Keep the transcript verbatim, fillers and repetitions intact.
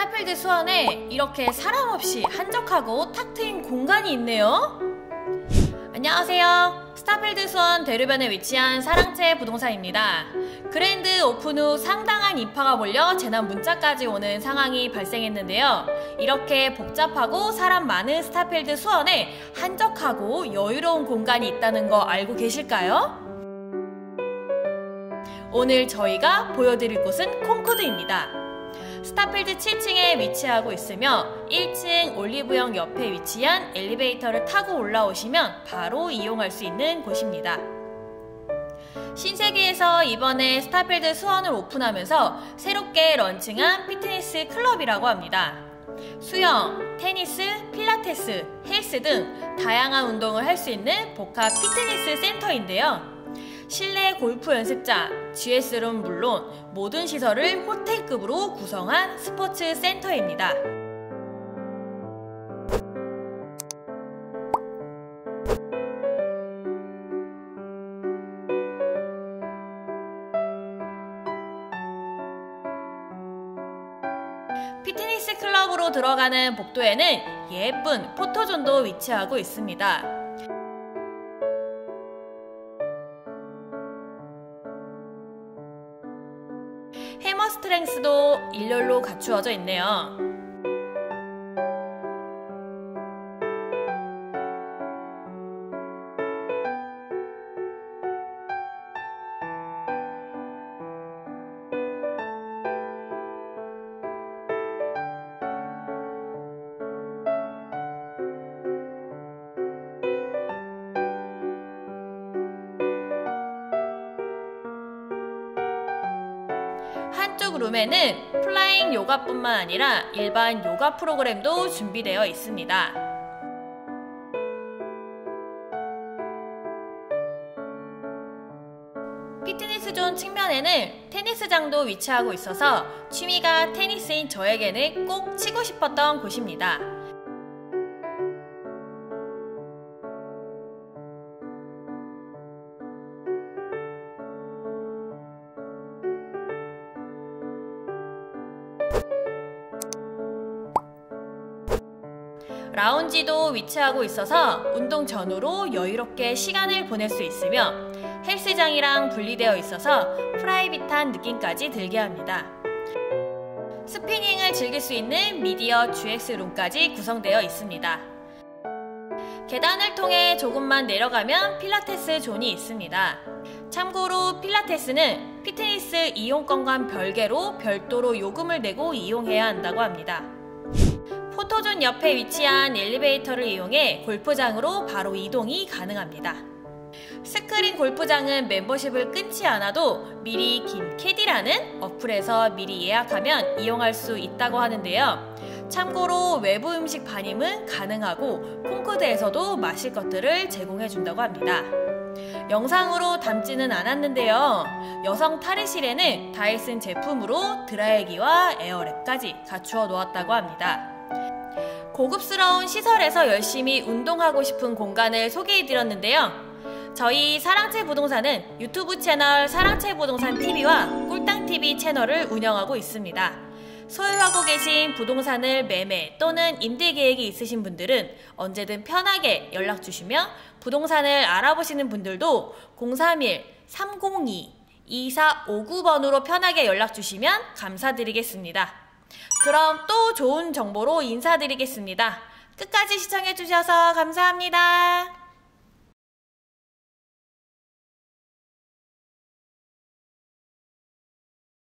스타필드 수원에 이렇게 사람 없이 한적하고 탁 트인 공간이 있네요. 안녕하세요. 스타필드 수원 대로변에 위치한 사랑채 부동산입니다. 그랜드 오픈 후 상당한 인파가 몰려 재난 문자까지 오는 상황이 발생했는데요. 이렇게 복잡하고 사람 많은 스타필드 수원에 한적하고 여유로운 공간이 있다는 거 알고 계실까요? 오늘 저희가 보여드릴 곳은 콩코드입니다. 스타필드 칠 층에 위치하고 있으며 일 층 올리브영 옆에 위치한 엘리베이터를 타고 올라오시면 바로 이용할 수 있는 곳입니다. 신세계에서 이번에 스타필드 수원을 오픈하면서 새롭게 런칭한 피트니스 클럽이라고 합니다. 수영, 테니스, 필라테스, 헬스 등 다양한 운동을 할 수 있는 복합 피트니스 센터인데요. 실내 골프 연습장, 지에스룸은 물론 모든 시설을 호텔급으로 구성한 스포츠 센터입니다. 피트니스 클럽으로 들어가는 복도에는 예쁜 포토존도 위치하고 있습니다. 해머 스트렝스도 일렬로 갖추어져 있네요. 한쪽 룸에는 플라잉 요가뿐만 아니라 일반 요가 프로그램도 준비되어 있습니다. 피트니스 존 측면에는 테니스장도 위치하고 있어서 취미가 테니스인 저에게는 꼭 치고 싶었던 곳입니다. 라운지도 위치하고 있어서 운동 전후로 여유롭게 시간을 보낼 수 있으며 헬스장이랑 분리되어 있어서 프라이빗한 느낌까지 들게 합니다. 스피닝을 즐길 수 있는 미디어 지엑스룸까지 구성되어 있습니다. 계단을 통해 조금만 내려가면 필라테스 존이 있습니다. 참고로 필라테스는 피트니스 이용권과 별개로 별도로 요금을 내고 이용해야 한다고 합니다. 포토존 옆에 위치한 엘리베이터를 이용해 골프장으로 바로 이동이 가능합니다. 스크린 골프장은 멤버십을 끊지 않아도 미리 긴 캐디라는 어플에서 미리 예약하면 이용할 수 있다고 하는데요. 참고로 외부 음식 반입은 가능하고 콩코드에서도 마실 것들을 제공해준다고 합니다. 영상으로 담지는 않았는데요. 여성 탈의실에는 다이슨 제품으로 드라이기와 에어랩까지 갖추어 놓았다고 합니다. 고급스러운 시설에서 열심히 운동하고 싶은 공간을 소개해드렸는데요. 저희 사랑채 부동산은 유튜브 채널 사랑채 부동산 티비와 꿀땅티비 채널을 운영하고 있습니다. 소유하고 계신 부동산을 매매 또는 임대 계획이 있으신 분들은 언제든 편하게 연락주시며 부동산을 알아보시는 분들도 공삼일 삼공이 이사오구 번으로 편하게 연락주시면 감사드리겠습니다. 그럼 또 좋은 정보로 인사드리겠습니다. 끝까지 시청해주셔서 감사합니다.